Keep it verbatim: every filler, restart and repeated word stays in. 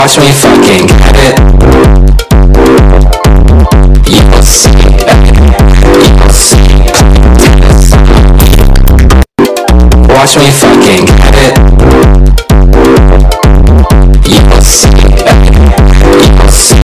Watch me fucking get it. You'll see, you'll see. Watch me fucking get it.